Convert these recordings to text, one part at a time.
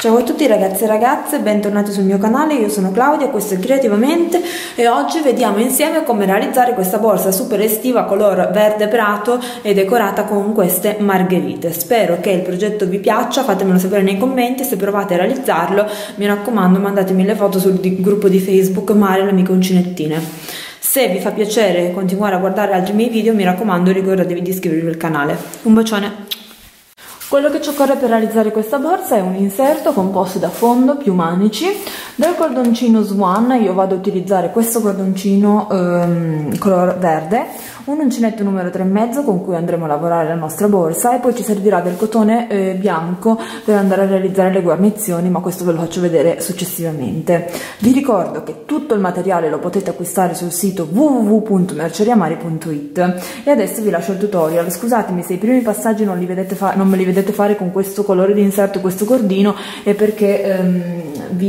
Ciao a tutti ragazzi e ragazze, bentornati sul mio canale, io sono Claudia, questo è Creativamente e oggi vediamo insieme come realizzare questa borsa super estiva color verde prato e decorata con queste margherite. Spero che il progetto vi piaccia, fatemelo sapere nei commenti, se provate a realizzarlo mi raccomando mandatemi le foto sul gruppo di Facebook Mare le amiche uncinettine. Se vi fa piacere continuare a guardare altri miei video mi raccomando ricordatevi di iscrivervi al canale. Un bacione! Quello che ci occorre per realizzare questa borsa è un inserto composto da fondo più manici. Del cordoncino Swan io vado a utilizzare questo cordoncino color verde, un uncinetto numero 3,5 con cui andremo a lavorare la nostra borsa e poi ci servirà del cotone bianco per andare a realizzare le guarnizioni, ma questo ve lo faccio vedere successivamente. Vi ricordo che tutto il materiale lo potete acquistare sul sito www.merceriamari.it e adesso vi lascio il tutorial. Scusatemi se i primi passaggi non me li vedete fare con questo colore di inserto, questo cordino, è perché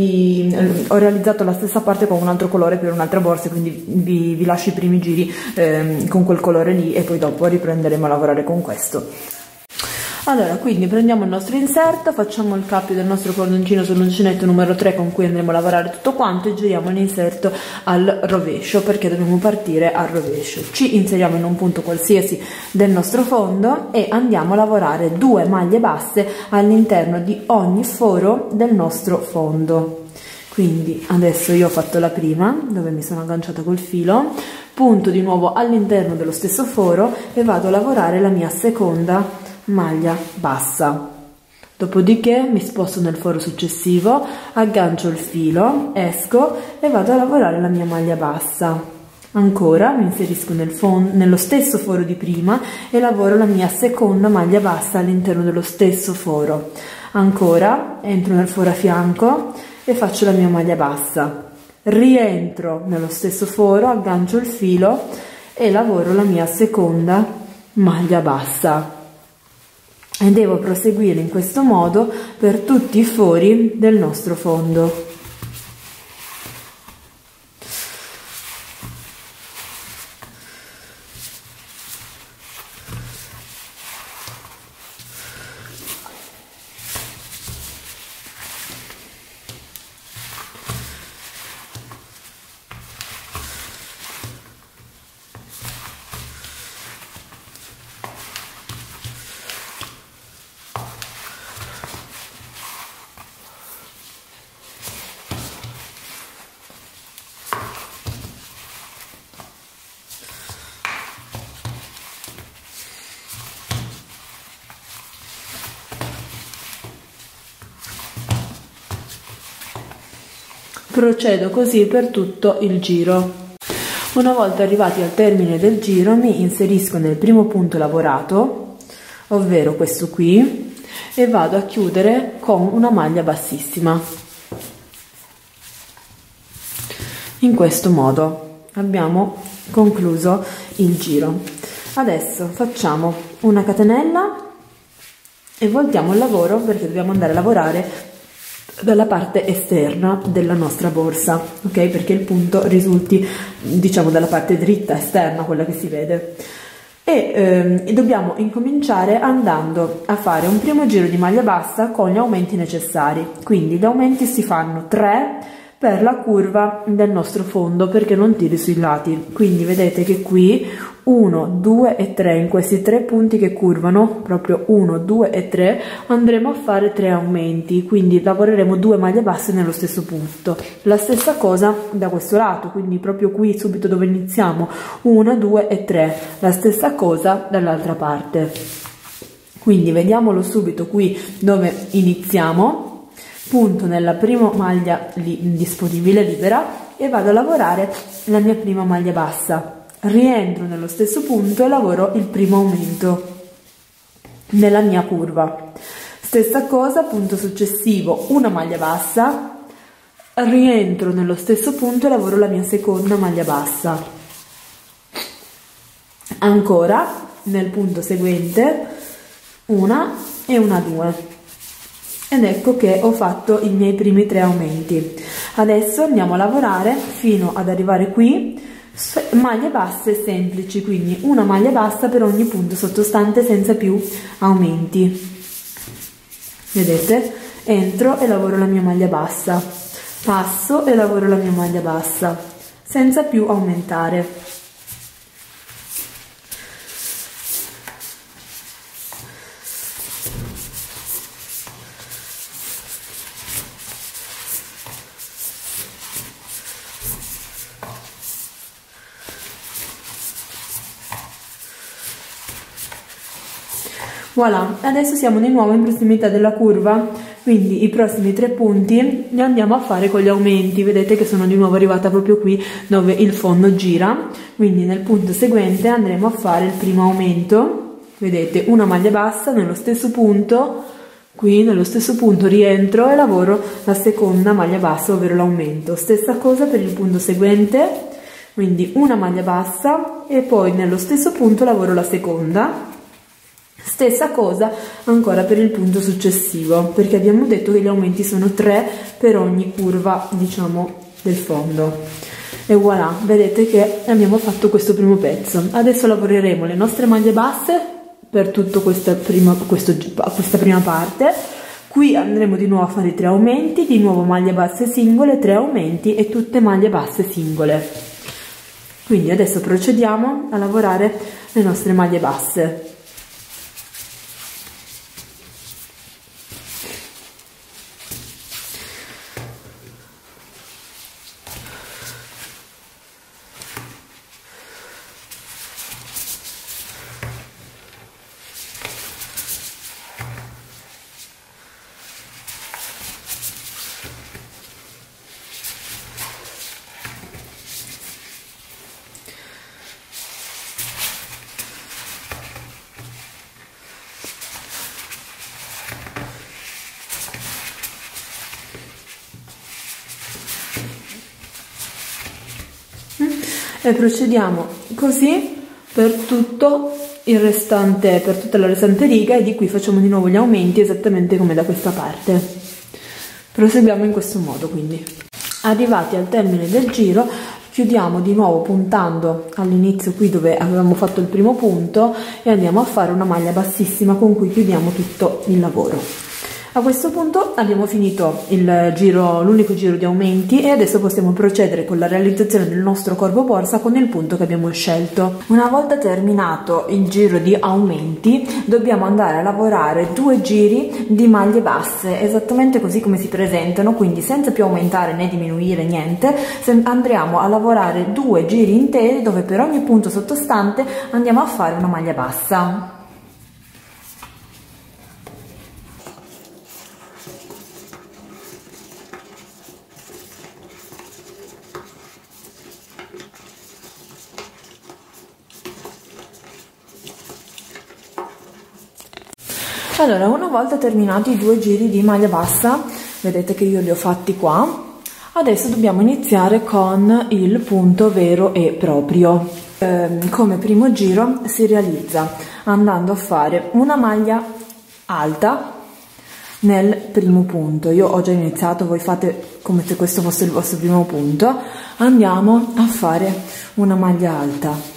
ho realizzato la stessa parte con un altro colore per un'altra borsa, quindi vi lascio i primi giri con quel colore lì e poi dopo riprenderemo a lavorare con questo. Allora, quindi prendiamo il nostro inserto, facciamo il cappio del nostro cordoncino sull'uncinetto numero 3 con cui andremo a lavorare tutto quanto e giriamo l'inserto al rovescio perché dobbiamo partire al rovescio. Ci inseriamo in un punto qualsiasi del nostro fondo e andiamo a lavorare 2 maglie basse all'interno di ogni foro del nostro fondo. Quindi adesso io ho fatto la prima dove mi sono agganciata col filo, punto di nuovo all'interno dello stesso foro e vado a lavorare la mia seconda maglia bassa. Dopodiché mi sposto nel foro successivo, aggancio il filo, esco e vado a lavorare la mia maglia bassa. Ancora mi inserisco nello stesso foro di prima e lavoro la mia seconda maglia bassa all'interno dello stesso foro. Ancora entro nel foro a fianco e faccio la mia maglia bassa. Rientro nello stesso foro, aggancio il filo e lavoro la mia seconda maglia bassa. E devo proseguire in questo modo per tutti i fori del nostro fondo. Procedo così per tutto il giro. Una volta arrivati al termine del giro mi inserisco nel primo punto lavorato, ovvero questo qui, e vado a chiudere con una maglia bassissima. In questo modo abbiamo concluso il giro. Adesso facciamo una catenella e voltiamo il lavoro perché dobbiamo andare a lavorare dalla parte esterna della nostra borsa, ok? Perché il punto risulti, diciamo, dalla parte dritta esterna, quella che si vede. E dobbiamo incominciare andando a fare un primo giro di maglia bassa con gli aumenti necessari. Quindi gli aumenti si fanno 3 per la curva del nostro fondo perché non tiri sui lati. Quindi vedete che qui 1, 2 e 3, in questi 3 punti che curvano, proprio 1, 2 e 3, andremo a fare 3 aumenti, quindi lavoreremo 2 maglie basse nello stesso punto. La stessa cosa da questo lato, quindi proprio qui subito dove iniziamo, 1, 2 e 3, la stessa cosa dall'altra parte. Quindi vediamolo subito qui dove iniziamo, punto nella prima maglia disponibile libera e vado a lavorare la mia prima maglia bassa. Rientro nello stesso punto e lavoro il primo aumento nella mia curva. Stessa cosa, punto successivo, una maglia bassa, rientro nello stesso punto e lavoro la mia seconda maglia bassa. Ancora nel punto seguente una e una 2. Ed ecco che ho fatto i miei primi 3 aumenti. Adesso andiamo a lavorare fino ad arrivare qui, maglie basse semplici, quindi una maglia bassa per ogni punto sottostante senza più aumenti. Vedete? entro e lavoro la mia maglia bassa, passo e lavoro la mia maglia bassa senza più aumentare. Voilà, adesso siamo di nuovo in prossimità della curva, quindi i prossimi 3 punti li andiamo a fare con gli aumenti. Vedete che sono di nuovo arrivata proprio qui dove il fondo gira, quindi nel punto seguente andremo a fare il primo aumento. Vedete, una maglia bassa nello stesso punto, qui nello stesso punto rientro e lavoro la seconda maglia bassa, ovvero l'aumento. Stessa cosa per il punto seguente, quindi una maglia bassa e poi nello stesso punto lavoro la seconda. Stessa cosa ancora per il punto successivo, perché abbiamo detto che gli aumenti sono 3 per ogni curva, diciamo, del fondo. E voilà, vedete che abbiamo fatto questo primo pezzo. Adesso lavoreremo le nostre maglie basse per tutta questa prima parte. Qui andremo di nuovo a fare 3 aumenti, di nuovo maglie basse singole, 3 aumenti e tutte maglie basse singole. Quindi adesso procediamo a lavorare le nostre maglie basse. E procediamo così per tutto il restante, per tutta la restante riga, e di qui facciamo di nuovo gli aumenti esattamente come da questa parte. Proseguiamo in questo modo. Quindi arrivati al termine del giro chiudiamo di nuovo puntando all'inizio qui dove avevamo fatto il primo punto e andiamo a fare una maglia bassissima con cui chiudiamo tutto il lavoro. A questo punto abbiamo finito l'unico giro di aumenti e adesso possiamo procedere con la realizzazione del nostro corpo borsa con il punto che abbiamo scelto. Una volta terminato il giro di aumenti dobbiamo andare a lavorare 2 giri di maglie basse, esattamente così come si presentano, quindi senza più aumentare né diminuire niente. Andremo a lavorare 2 giri interi dove per ogni punto sottostante andiamo a fare una maglia bassa. Allora, una volta terminati i 2 giri di maglia bassa, vedete che io li ho fatti qua, adesso dobbiamo iniziare con il punto vero e proprio. Come primo giro si realizza andando a fare una maglia alta nel primo punto. Io ho già iniziato, voi fate come se questo fosse il vostro primo punto. Andiamo a fare una maglia alta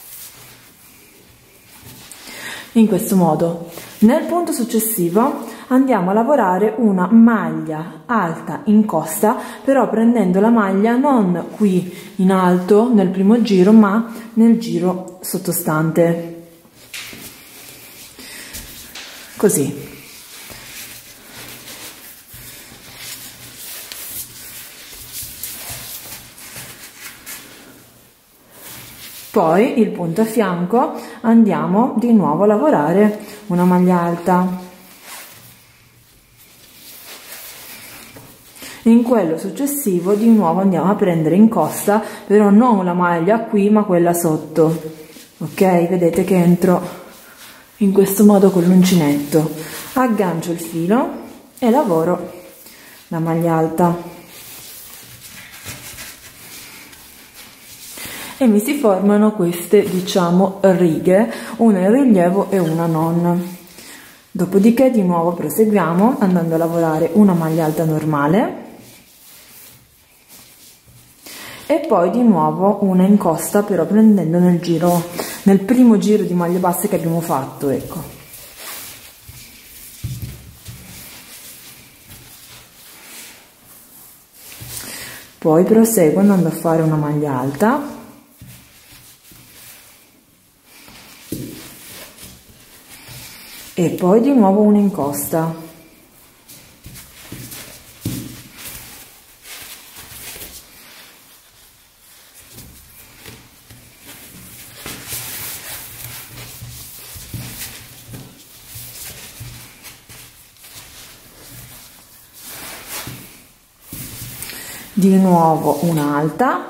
in questo modo. Nel punto successivo andiamo a lavorare una maglia alta in costa, però prendendo la maglia non qui in alto nel primo giro, ma nel giro sottostante, così. Poi il punto a fianco andiamo di nuovo a lavorare una maglia alta. In quello successivo di nuovo andiamo a prendere in costa, però non la maglia qui ma quella sotto. Ok? Vedete che entro in questo modo con l'uncinetto. Aggancio il filo e lavoro la maglia alta. E mi si formano queste, diciamo, righe, una in rilievo e una non. Dopodiché di nuovo proseguiamo andando a lavorare una maglia alta normale e poi di nuovo una in costa, però prendendo nel primo giro di maglie basse che abbiamo fatto, ecco. Poi proseguo andando a fare una maglia alta, e poi di nuovo una incosta, di nuovo un'alta,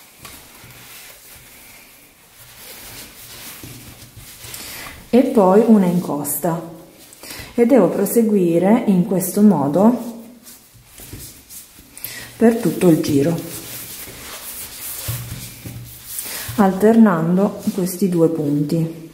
e poi una incosta, e devo proseguire in questo modo per tutto il giro, alternando questi due punti.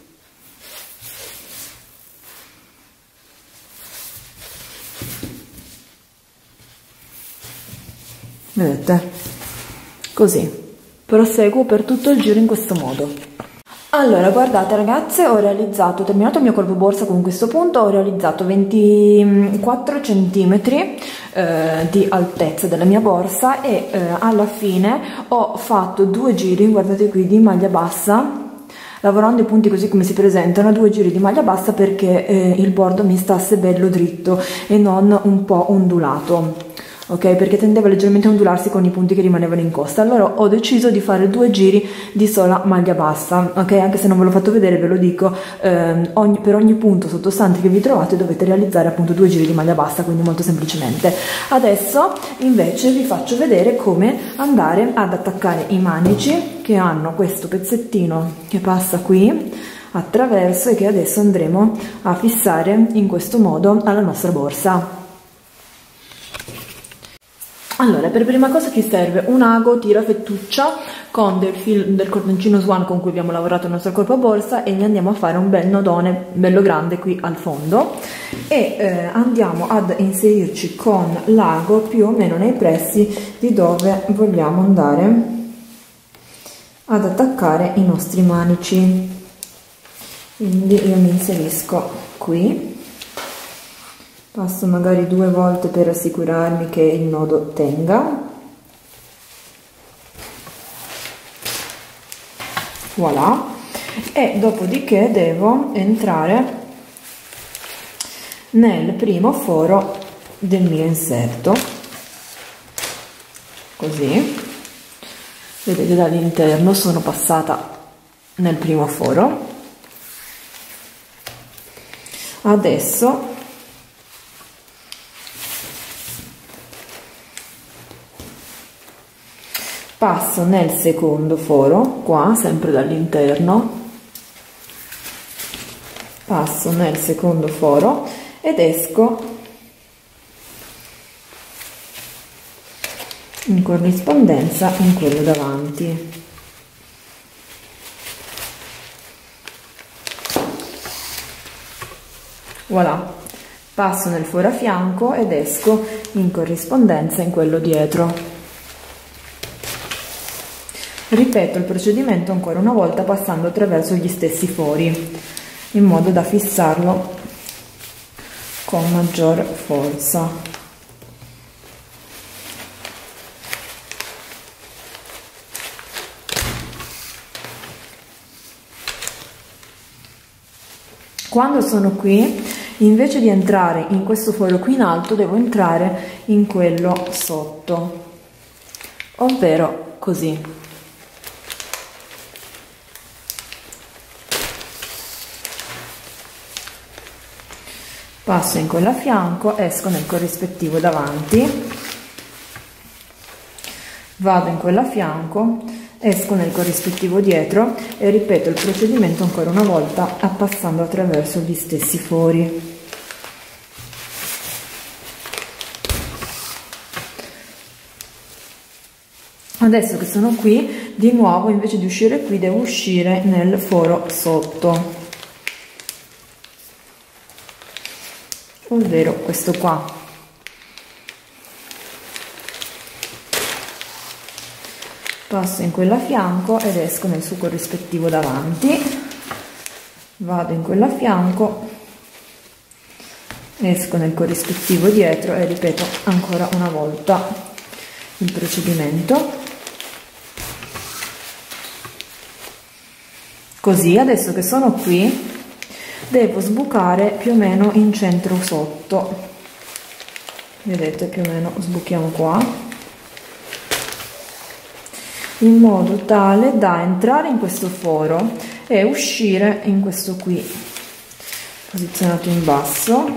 Vedete? Così proseguo per tutto il giro in questo modo. Allora, guardate ragazze, ho terminato il mio colpo borsa con questo punto, ho realizzato 24 centimetri di altezza della mia borsa, e alla fine ho fatto 2 giri, guardate qui, di maglia bassa, lavorando i punti così come si presentano, 2 giri di maglia bassa, perché il bordo mi stasse bello dritto e non un po' ondulato. Ok, perché tendeva leggermente a ondularsi con i punti che rimanevano in costa. Allora ho deciso di fare 2 giri di sola maglia bassa, ok? Anche se non ve l'ho fatto vedere, ve lo dico, per ogni punto sottostante che vi trovate dovete realizzare appunto 2 giri di maglia bassa, quindi molto semplicemente. Adesso invece vi faccio vedere come andare ad attaccare i manici, che hanno questo pezzettino che passa qui attraverso e che adesso andremo a fissare in questo modo alla nostra borsa. Allora, per prima cosa ci serve un ago tira fettuccia con del cordoncino Swan con cui abbiamo lavorato il nostro corpo borsa, e ne andiamo a fare un bel nodone bello grande qui al fondo, e andiamo ad inserirci con l'ago più o meno nei pressi di dove vogliamo andare ad attaccare i nostri manici. Quindi io mi inserisco qui, passo magari 2 volte per assicurarmi che il nodo tenga. Voilà. E dopodiché devo entrare nel primo foro del mio inserto, così. Vedete, dall'interno sono passata nel primo foro. Adesso passo nel secondo foro, qua sempre dall'interno, passo nel secondo foro ed esco in corrispondenza in quello davanti. Voilà, passo nel foro a fianco ed esco in corrispondenza in quello dietro. Ripeto il procedimento ancora una volta passando attraverso gli stessi fori, in modo da fissarlo con maggior forza. Quando sono qui, invece di entrare in questo foro qui in alto, devo entrare in quello sotto, ovvero così. Passo in quello a fianco, esco nel corrispettivo davanti, vado in quello a fianco, esco nel corrispettivo dietro e ripeto il procedimento ancora una volta passando attraverso gli stessi fori. Adesso che sono qui, di nuovo invece di uscire qui devo uscire nel foro sotto, ovvero questo qua. Passo in quello a fianco ed esco nel suo corrispettivo davanti, vado in quello a fianco, esco nel corrispettivo dietro e ripeto ancora una volta il procedimento. Così, adesso che sono qui, devo sbucare più o meno in centro sotto. Vedete, più o meno sbuchiamo qua, in modo tale da entrare in questo foro e uscire in questo qui, posizionato in basso,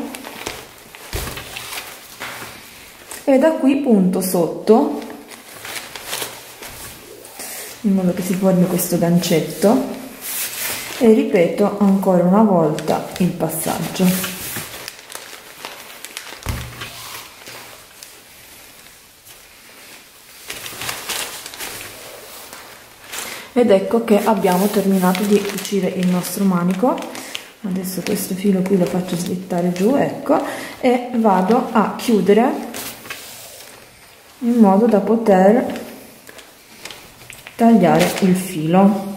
e da qui punto sotto, in modo che si formi questo gancetto, e ripeto ancora una volta il passaggio. Ed ecco che abbiamo terminato di cucire il nostro manico. Adesso questo filo qui lo faccio slittare giù, ecco, e vado a chiudere in modo da poter tagliare il filo.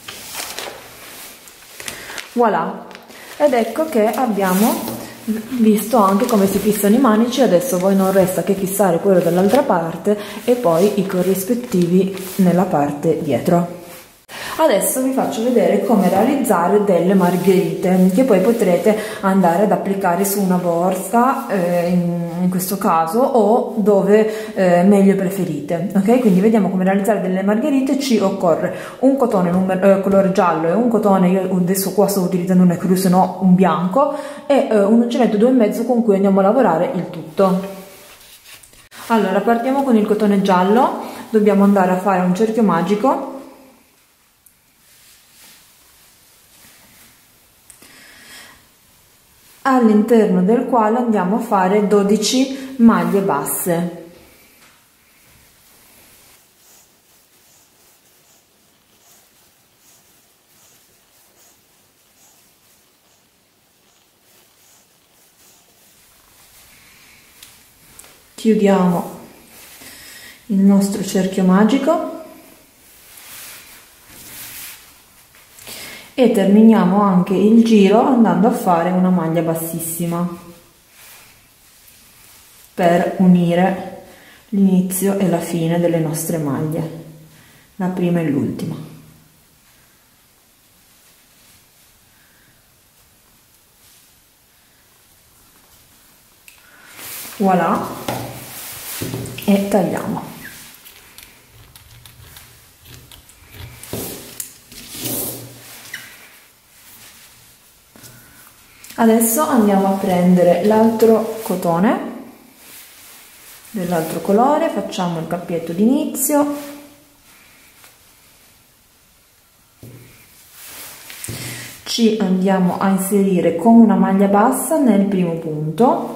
Voilà, ed ecco che abbiamo visto anche come si fissano i manici. Adesso poi non resta che fissare quello dall'altra parte e poi i corrispettivi nella parte dietro. Adesso vi faccio vedere come realizzare delle margherite che poi potrete andare ad applicare su una borsa, in questo caso, o dove meglio preferite. Ok, quindi vediamo come realizzare delle margherite. Ci occorre un cotone colore giallo e un cotone, io adesso qua sto utilizzando un ecru, se no un bianco, e un uncinetto 2,5 con cui andiamo a lavorare il tutto. Allora, partiamo con il cotone giallo. Dobbiamo andare a fare un cerchio magico all'interno del quale andiamo a fare 12 maglie basse. Chiudiamo il nostro cerchio magico e terminiamo anche il giro andando a fare una maglia bassissima per unire l'inizio e la fine delle nostre maglie, la prima e l'ultima. Voilà, e tagliamo. Adesso andiamo a prendere l'altro cotone dell'altro colore, facciamo il cappietto d'inizio, ci andiamo a inserire con una maglia bassa nel primo punto,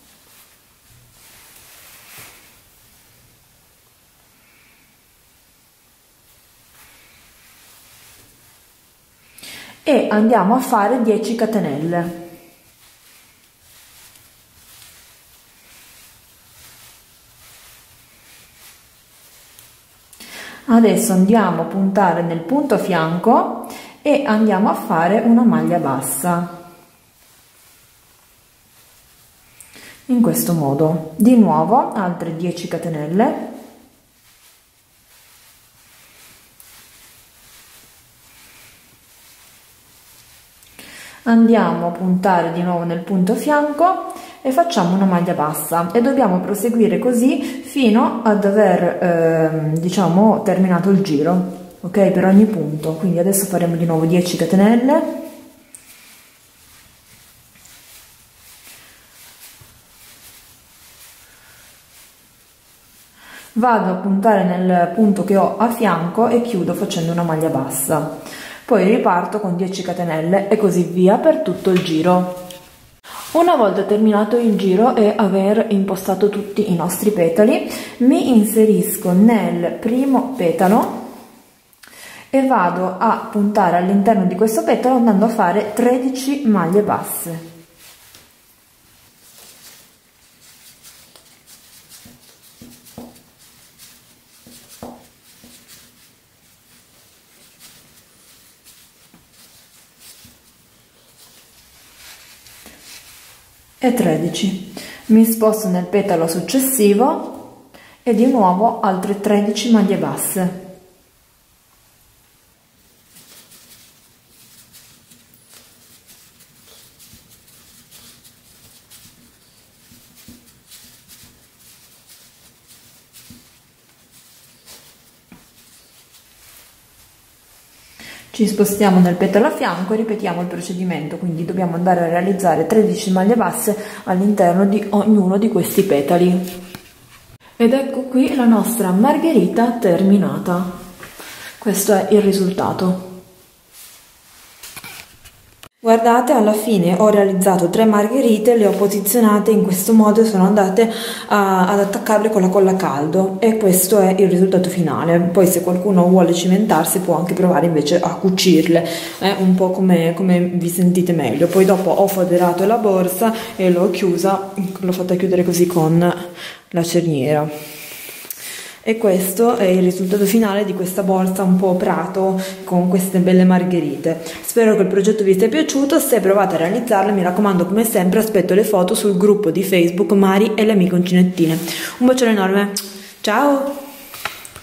e andiamo a fare 10 catenelle. Adesso andiamo a puntare nel punto a fianco e andiamo a fare una maglia bassa in questo modo. Di nuovo altre 10 catenelle, andiamo a puntare di nuovo nel punto a fianco e facciamo una maglia bassa, e dobbiamo proseguire così fino ad aver diciamo terminato il giro, ok, per ogni punto. Quindi adesso faremo di nuovo 10 catenelle, vado a puntare nel punto che ho a fianco e chiudo facendo una maglia bassa, poi riparto con 10 catenelle e così via per tutto il giro. Una volta terminato il giro e aver impostato tutti i nostri petali, mi inserisco nel primo petalo e vado a puntare all'interno di questo petalo andando a fare 13 maglie basse. E 13. Mi sposto nel petalo successivo e di nuovo altre 13 maglie basse. Ci spostiamo nel petalo a fianco e ripetiamo il procedimento, quindi dobbiamo andare a realizzare 13 maglie basse all'interno di ognuno di questi petali. Ed ecco qui la nostra margherita terminata. Questo è il risultato. Guardate, alla fine ho realizzato 3 margherite, le ho posizionate in questo modo e sono andate ad attaccarle con la colla a caldo, e questo è il risultato finale. Poi se qualcuno vuole cimentarsi può anche provare invece a cucirle, un po' come vi sentite meglio. Poi dopo ho foderato la borsa e l'ho chiusa, l'ho fatta chiudere così con la cerniera. E questo è il risultato finale di questa borsa un po' prato con queste belle margherite. Spero che il progetto vi sia piaciuto. Se provate a realizzarlo, mi raccomando, come sempre aspetto le foto sul gruppo di Facebook Mari e le amiche uncinettine. Un bacione enorme, ciao!